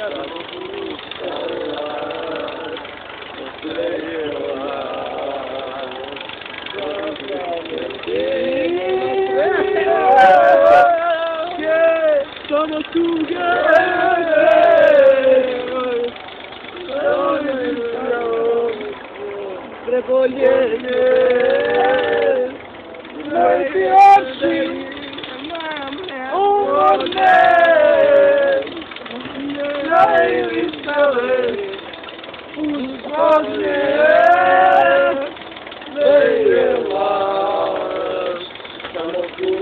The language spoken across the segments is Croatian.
Sono tuga Trepogliene Noi piacci Un Noi vistare Un sogno Siamo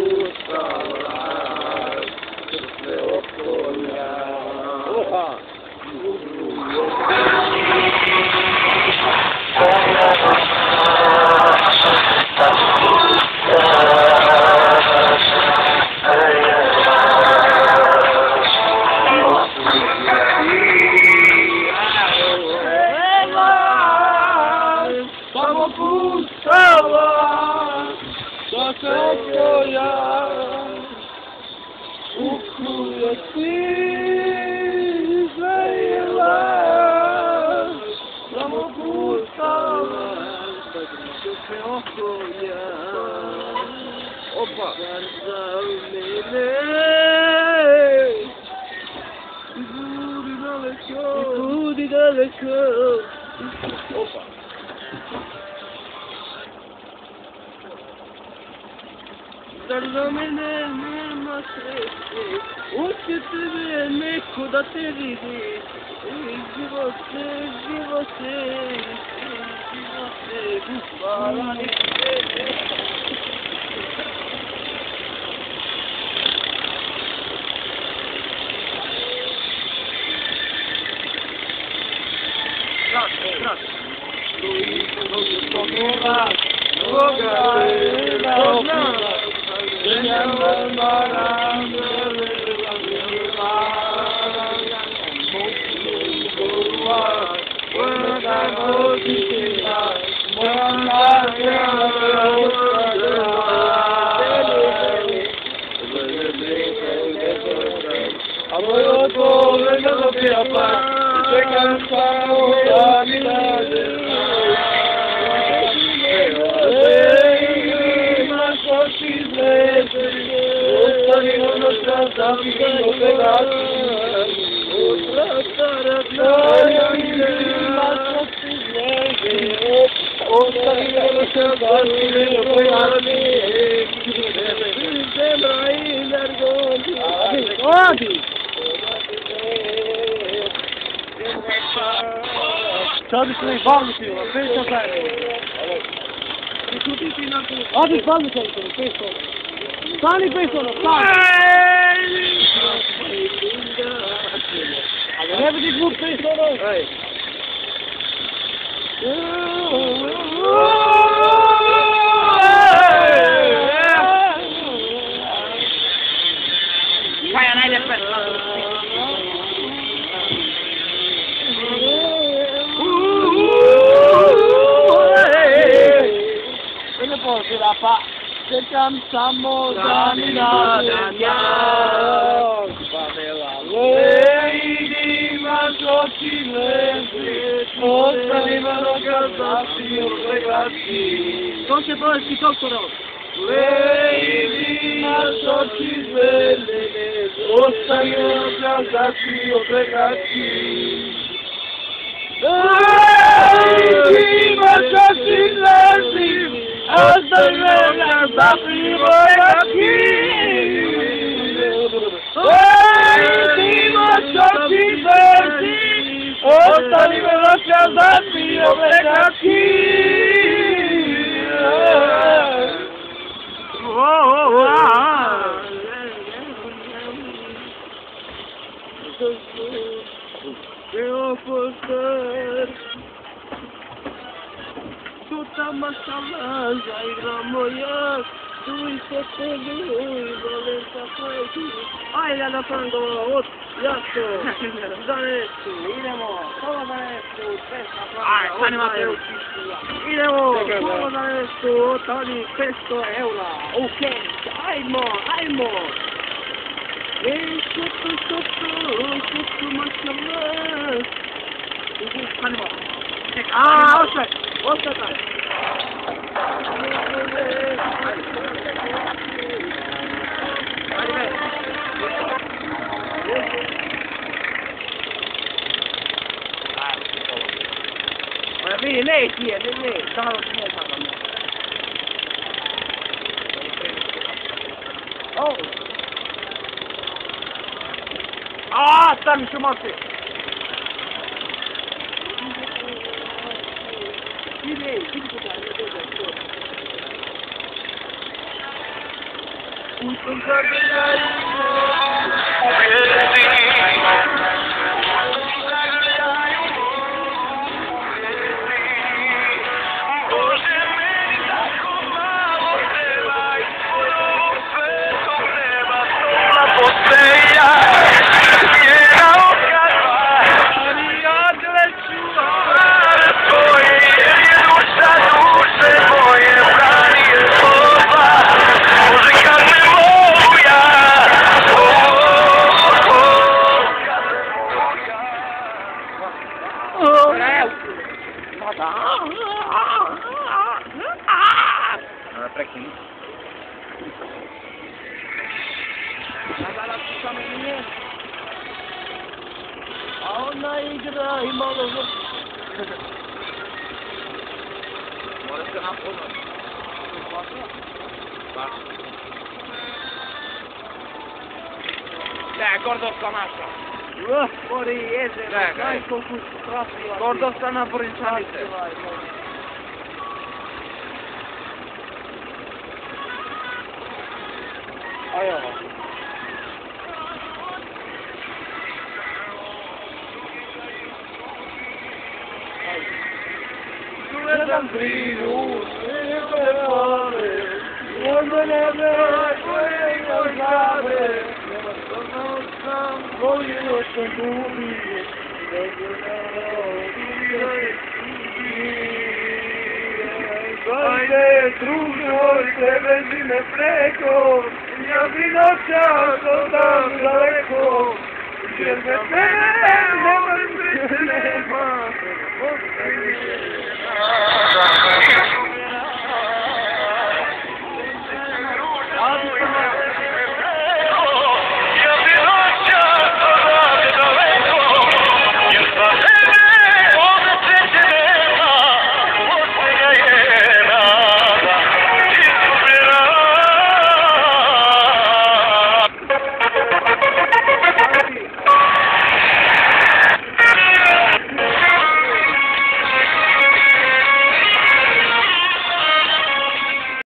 Opa! Escudi dalle cose. Opa! Darlamene masresi, uçtebe mekuda teridi, živote, gufalani. Çalışmayı bağlıyor, beş sefer. Hadi bağlı çalışıyor, beş sonra. Sani beş sonra, sani. Ne bileyim bu beş sonra. Hayır. Kaya nerede ben? Se cantamos Daniela, Lady Mazzocchilese, ostavano calzati ragazzi. Non si può si toccano. Lady Mazzocchilese, ostavano calzati ragazzi. Lady Mazzocchilese. Hasta luego, papi, voy aquí. Último choquiverti, hasta luego, papi, voy aquí. Veo por ser. Masalah moya, tu isteteli, valenta poeti. Ai la fango ot, yasto. Danestu, idemo. Solo danestu, testa fra. Anima teu. Idemo. Solo danestu, tali 100 euro. Ok. Ajmo. Şuttu maşallah. Hani bak. Offside. Hadi be. Vedi, lei chi è? Lei, stavo finendo. Oh! Tam şu maçı. Prekini. Nagala sa kanya. Ona igra himalo. Morası ne yapalım? Bak. Gordo Skanasa. Fuori ese. Dai con questo traffico. Gordo Skana Prinčanice. Ajo. Gledam krivu, sve pare, onda ne već koliko žave, nema sam, volio sam ubije, Ajde, drugo, se vezi me preko, ja bi noćao to tam daleko, jer me nema, nema.